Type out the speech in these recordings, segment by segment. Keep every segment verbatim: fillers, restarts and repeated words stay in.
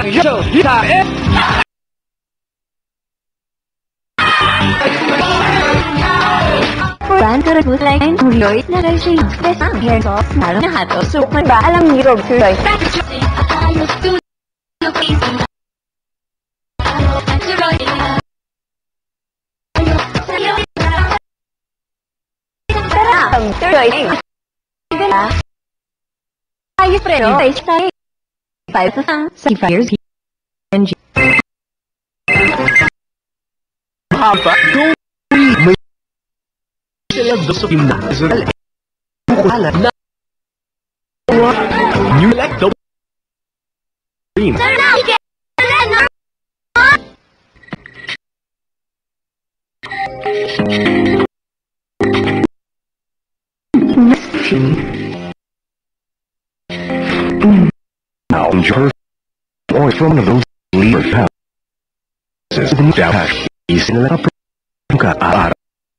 SHOWTIME! Banter Butlay Uloy na Racing Besang Hair Sauce Nalo na hato Super ba alam ni Rob Tuloy Tara Tuloy Ayos preno Taste tayo Five to sang Five years N G Papa Don't May Select the gymnase Alam na New Lecto Team Now enjoy or from one of those leader houses the dash is in the upper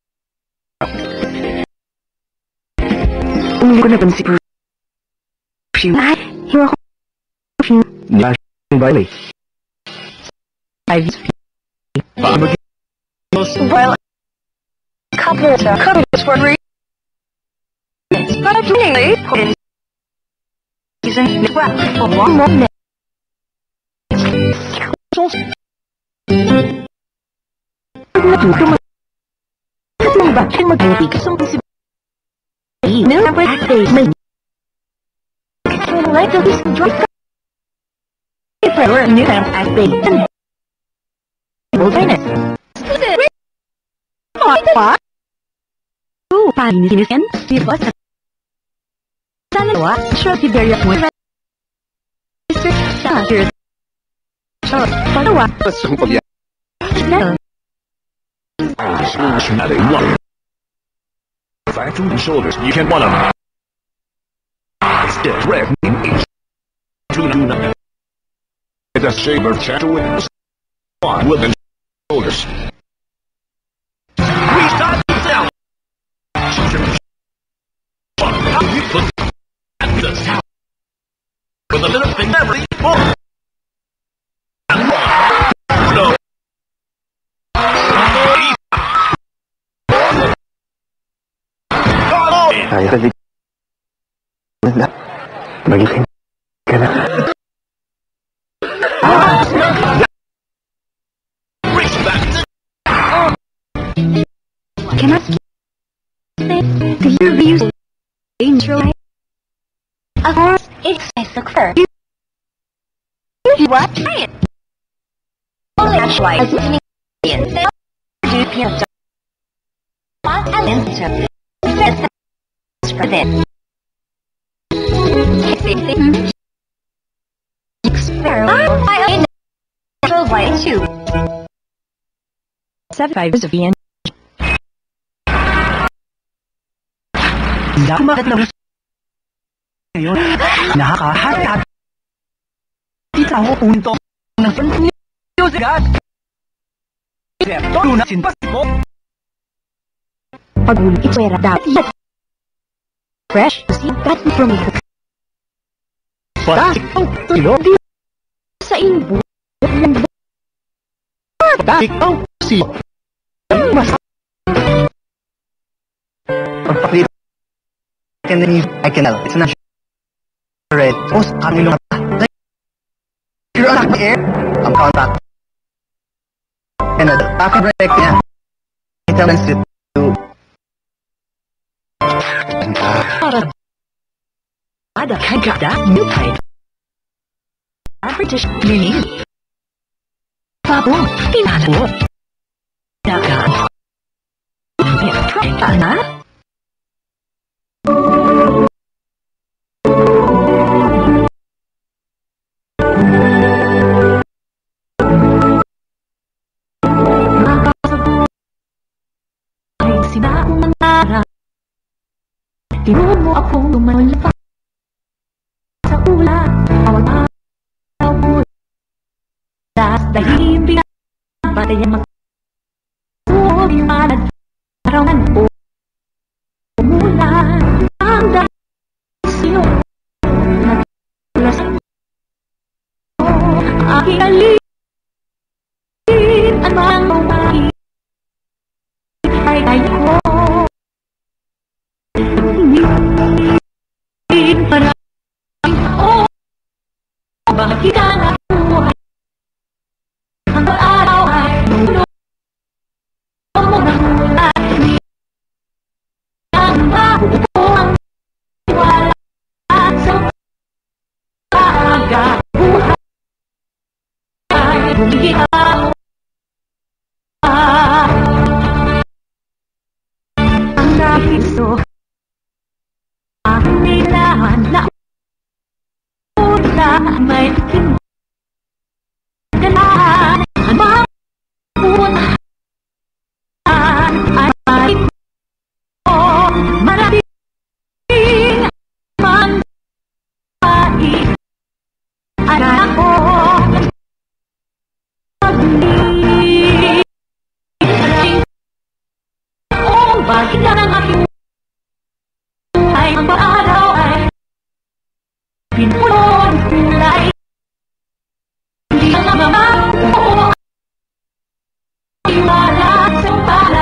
Hindi ko napansin ko siya. Hiwa ko siya. Nashing Bailey. I've Well, couples are couples for reasons. But really, isn't it well for one moment? Bakit mag-ibig ka sa mga Never active me. Like a list drop. If I were new and active. Wilderness. What? Oh, fine. You can see what's a Salawa, shorty very point. Mister Shahir. Short, Salawa. simple yeah. No. One. Back to the shoulders, you can one of them. Step red in each. To do nothing. It's a saber chat with us. One with the shoulders. We start down. How you put at the top. With a little thing every forward. And one. No. Ay, kasi na magiging ka na. Can I do you use intro? Of course, it's SELECTA. What? Try it. Only actually, as an Indian, do you what element for this. Experiment by natural light two. Seven five is a V N. Kumakat na ngayon, nakakahatat. Kita ko punto ng NEOZEP. Todo na sinpas ko. Pag-ulit ito ay radap. Fresh, sikat from it. Para ang tulo Sa inbo. para ang si. Mas Pagpakita can then I can tell it's not red. Oh, kanilo na. You're on the air. I'm contact. And the back break niya. It tells you to Para ada kagada new type. British Lily. Pabo, pinalo. Dagan. Ana? Tinuod mo akong lumalapa sa ulan, awag awag das dahil patay ang mag-uod manad arawan po umulan ang dahil sino naglasan aking alin ang mga umahin ay tayo ko. Hindi maraming tao, bakit ang buhay ang araw ay nuno mo ng mula. Hindi ang mabuo ang wala sa pag-abuhay ay humigit ako. Ang napiso ang nilahan na una may kinagalaan ang mga unahan ay may ko maraming manpahin ay ako pag-ibig ang bakit lang ang aking buhay ang araw ay pinulong kulay. Hindi ka nga mamabuo iwala sa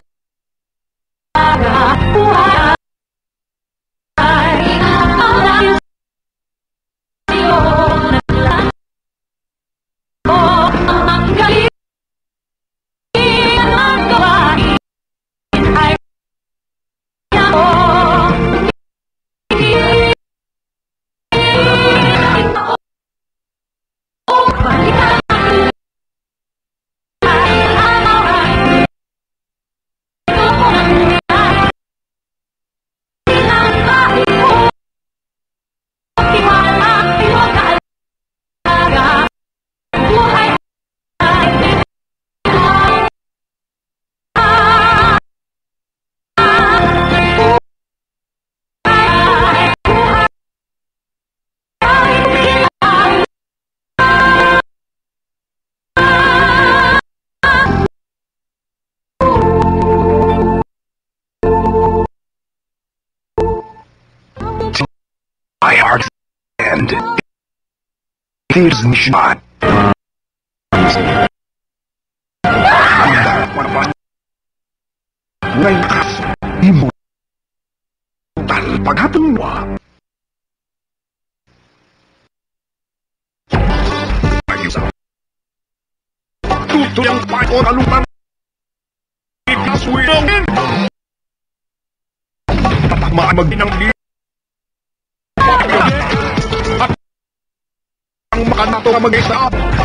pag-abuhay ay ang dahil sa'yo naglaan ko ang magaling ang gawain ay ako. My heart and it is not. Lakas immortal paghapon mo. Ayos. Tutuyang pa o nalupan. Ikaswirongin. Tatakmaan magdinang di. At ang makanato na mag-isa.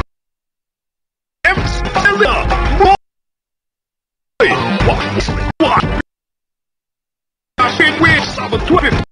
Abs-Cbn. Boy! What? What? With Sabbath twenty.